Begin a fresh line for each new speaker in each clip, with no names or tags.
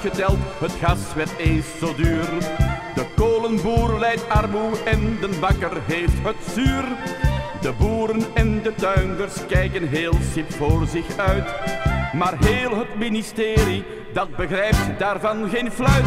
uitgeteld, het gas werd eens zo duur. De kolenboer lijdt armoe en de bakker heeft het zuur. De boeren en de tuinders kijken heel sip voor zich uit. Maar heel het ministerie, dat begrijpt daarvan geen fluit.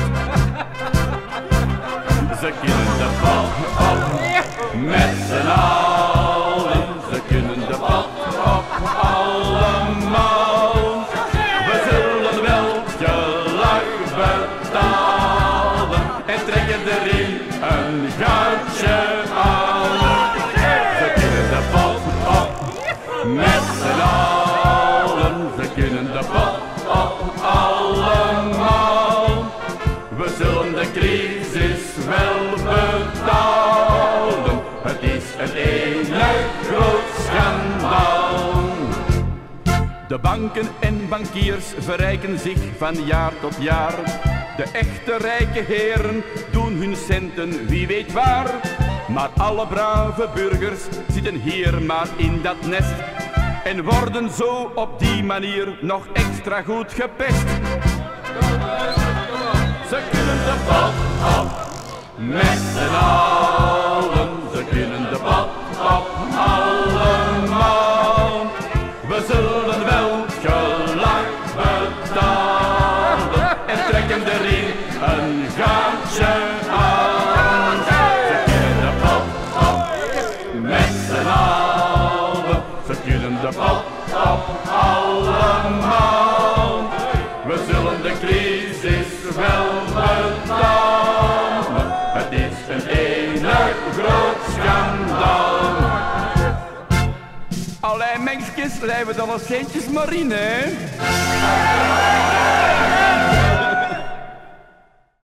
Ze kunnen de pot op met z'n allen. Ze kunnen de pot op allemaal. We zullen wel geluk betalen en trekken erin een gaatje aan. Ze kunnen de pot op met z'n allen. Ze kunnen de pot op allemaal. We zullen de crisis wel betalen. Het is een enig groot schandaal. De banken en bankiers verrijken zich van jaar tot jaar. De echte rijke heren doen hun centen wie weet waar. Maar alle brave burgers zitten hier maar in dat nest en worden zo op die manier nog extra goed gepest. Ze kunnen de pot op met z'n allen. Ze kunnen de pot op allemaal. We zullen wel geluk betalen en trekken erin een gaatje aan. Ze kunnen de pot op met z'n allen. Ze kunnen de pot op allemaal. We zullen de crisis wel betalen. Het is een enig groot schandaal. Allerlei mensjes lijven dan als centjes marine.